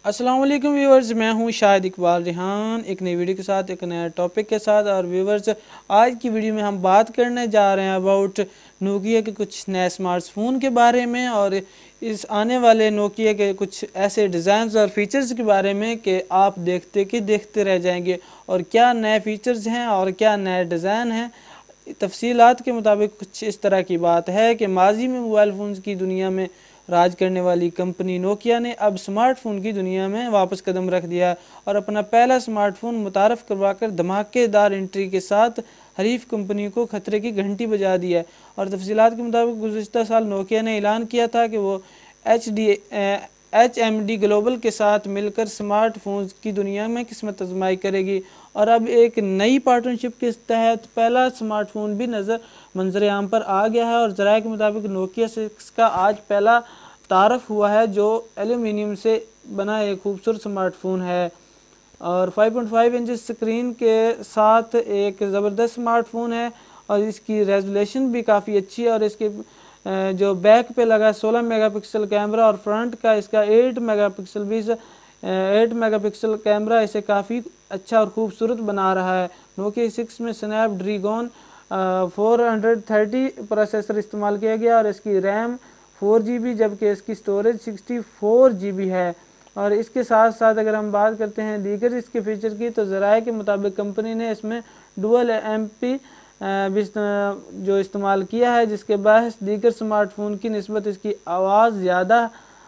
अस्सलाम वालेकुम व्यूवर्स, मैं हूं शाहिद इकबाल रिहान एक नई वीडियो के साथ, एक नया टॉपिक के साथ। और व्यूवर्स, आज की वीडियो में हम बात करने जा रहे हैं अबाउट नोकिया के कुछ नए स्मार्टफोन के बारे में और इस आने वाले नोकिया के कुछ ऐसे डिज़ाइंस और फीचर्स के बारे में कि आप देखते रह जाएंगे। और क्या नए फीचर्स हैं और क्या नए डिज़ाइन हैं। तफसीलात के मुताबिक कुछ इस तरह की बात है कि माजी में मोबाइल फ़ोन्स की दुनिया में राज करने वाली कंपनी नोकिया ने अब स्मार्टफोन की दुनिया में वापस कदम रख दिया और अपना पहला स्मार्टफोन मुतारफ़ करवाकर धमाकेदार एंट्री के साथ हरीफ कंपनी को खतरे की घंटी बजा दी है। और तफसीलात के मुताबिक गुज़िश्ता साल नोकिया ने ऐलान किया था कि वो HMD ग्लोबल के साथ मिलकर स्मार्टफोन्स की दुनिया में किस्मत आजमाई करेगी। और अब एक नई पार्टनरशिप के तहत पहला स्मार्टफोन भी मंजर आम पर आ गया है। और ज़राए के मुताबिक नोकिया 6 का आज पहला तारफ़ हुआ है, जो एल्यूमिनियम से बना एक खूबसूरत स्मार्टफोन है और 5.5 इंच स्क्रीन के साथ एक ज़बरदस्त स्मार्टफोन है। और इसकी रेजोल्यूशन भी काफ़ी अच्छी है और इसके जो बैक पे लगा 16 मेगापिक्सल कैमरा और फ्रंट का इसका 8 मेगापिक्सल कैमरा इसे काफ़ी अच्छा और ख़ूबसूरत बना रहा है। नोकिया 6 में स्नैपड्रैगन 430 प्रोसेसर इस्तेमाल किया गया और इसकी रैम 4 GB जबकि इसकी स्टोरेज 64 GB है। और इसके साथ साथ अगर हम बात करते हैं दीगर इसके फीचर की, तो ज़राए के मुताबिक कंपनी ने इसमें डुअल MP भी जो इस्तेमाल किया है, जिसके बायस दीगर स्मार्टफोन की निस्बत इसकी आवाज़ ज़्यादा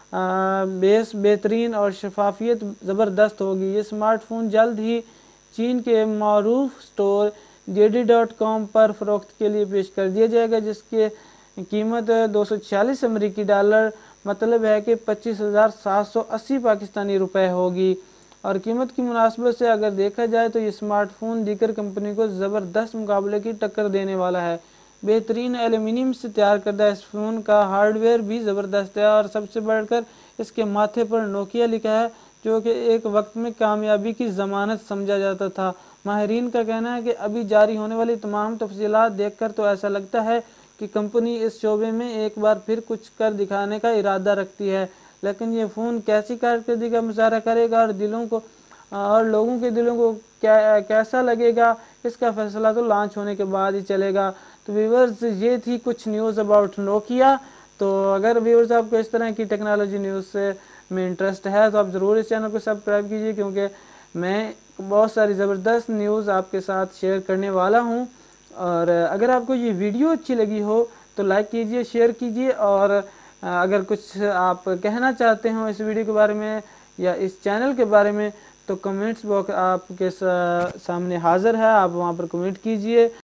बेस बेहतरीन और शफाफियत ज़बरदस्त होगी। ये स्मार्टफोन जल्द ही चीन के मारूफ स्टोर JD.com पर फ़रोख्त के लिए पेश कर दिया जाएगा, जिसकी कीमत $246 अमेरिकी डॉलर मतलब है कि 25,780 पाकिस्तानी रुपए होगी। और कीमत की मुनासबत से अगर देखा जाए तो ये स्मार्टफोन दीगर कंपनी को ज़बरदस्त मुकाबले की टक्कर देने वाला है। बेहतरीन एल्यूमिनियम से तैयार करदा इस फ़ोन का हार्डवेयर भी ज़बरदस्त है और सबसे बढ़कर इसके माथे पर नोकिया लिखा है, जो कि एक वक्त में कामयाबी की ज़मानत समझा जाता था। माहिरीन का कहना है कि अभी जारी होने वाली तमाम तफसीलात देखकर तो ऐसा लगता है कि कंपनी इस शोबे में एक बार फिर कुछ कर दिखाने का इरादा रखती है। लेकिन ये फ़ोन कैसी कारकर्दगी का मुजाहरा करेगा और लोगों के दिलों को कैसा लगेगा, इसका फैसला तो लॉन्च होने के बाद ही चलेगा। तो व्यूअर्स, ये थी कुछ न्यूज़ अबाउट नोकिया। तो अगर व्यूअर्स आपको इस तरह की टेक्नोलॉजी न्यूज़ से में इंटरेस्ट है तो आप ज़रूर इस चैनल को सब्सक्राइब कीजिए, क्योंकि मैं बहुत सारी ज़बरदस्त न्यूज़ आपके साथ शेयर करने वाला हूँ। और अगर आपको ये वीडियो अच्छी लगी हो तो लाइक कीजिए, शेयर कीजिए। और अगर कुछ आप कहना चाहते हो इस वीडियो के बारे में या इस चैनल के बारे में, तो कमेंट्स बॉक्स आपके सामने हाज़िर है, आप वहाँ पर कमेंट कीजिए।